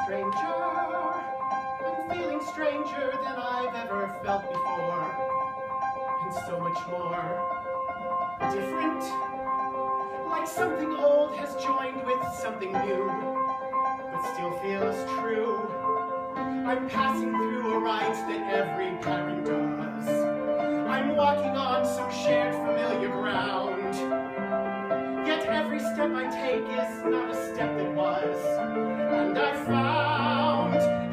stranger. I'm feeling stranger than I've ever felt before. And so much more different. Like something old has joined with something new, but still feels true. I'm passing through a rite that every parent does. I'm walking on some shared familiar ground. Yet every step I take is not a step that was. And I found